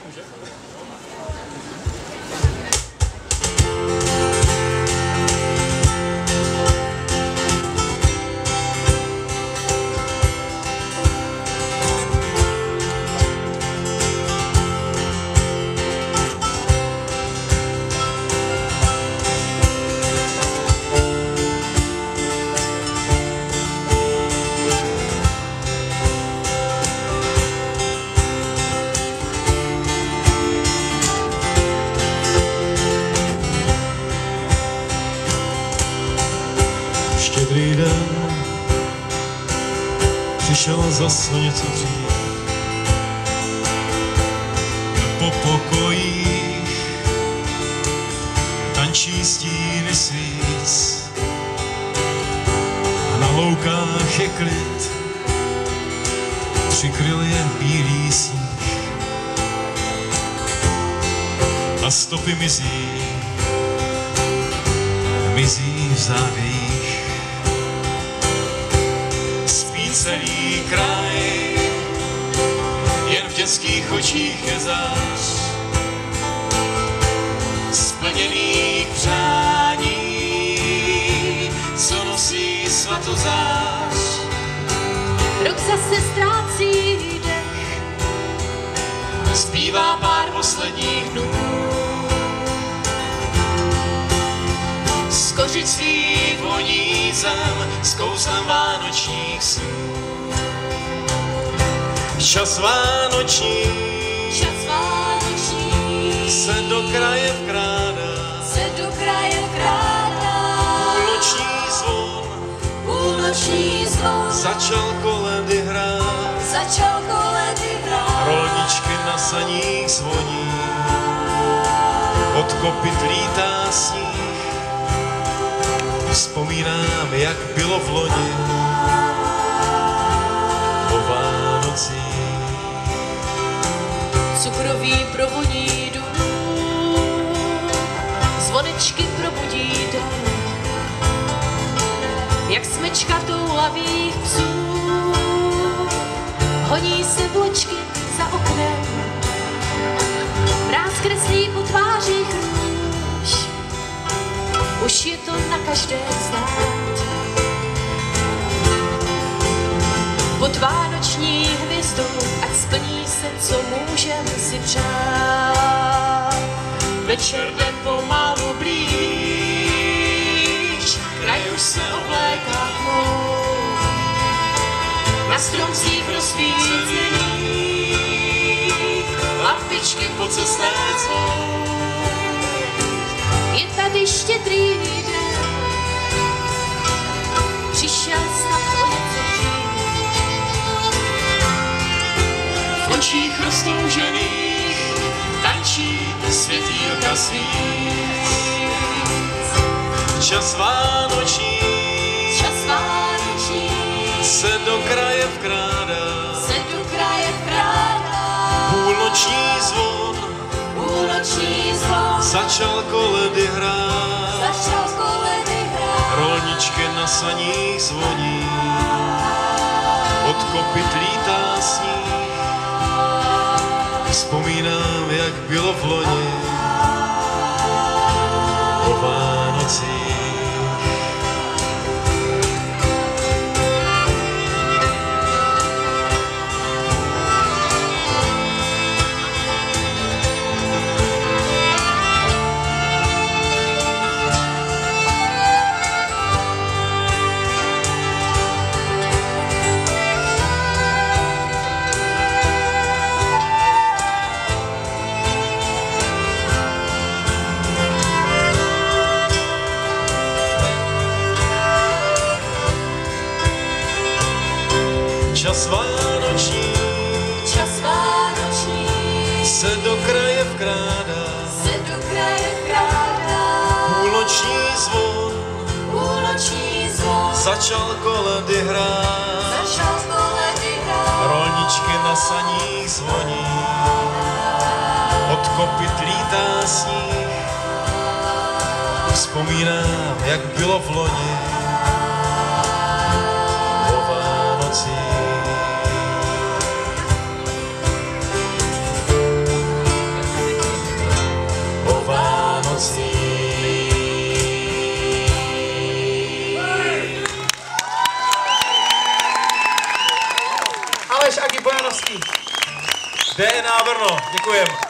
Štědrý den přišel zas o něco dřív. Po pokojích tančí stíny svíc a na loukách je klid, přikryl je bílý sníh a stopy mizí v závějích. Spí celý kraj, jen v dětských očích je zář, splněných přání, co nosí svatozář. Rok zase ztrácí dech, zbývá pár posledních dnů, s kořicí voní zem, s kouzlem vánočních snů. Čas vánoční se do kraje vkrádá, půlnoční zvon začal koledy hrát, rolničky na saních zvoní, od kopyt lítá sníh. Vzpomínám, jak bylo v loni o Vánocích. Cukroví provoní dům, zvonečky probudí den, jak smečka toulavých psů, honí se vločky za oknem, mráz kreslí po tvářích růž, už je to na každé znát. Pod vánoční hvězdou, ať splní se, co můžem si přát. Večer jde pomalu blíž, kraj už se obléká tmou, na stromcích rozsvícení, lampičky po cestě zvou. Je tady štědrý den, přišel snad o něco dřív. V očích roztoužených tančí světýlka svíc. Čas vánoční se do kraje vkrádá, půlnoční zvon začal koledy hrát, rolničky na saních zvoní, od kopyt lítá sníh. Vzpomínám, jak bylo v loni o Vánocích. Čas vánoční se do kraje vkrádá, půlnoční zvon začal koledy hrát, rolničky na saních zvoní, od kopyt lítá sníh. Vzpomínám, jak bylo v loni o Vánocích. Bojanovský. DNA Brno, děkujem.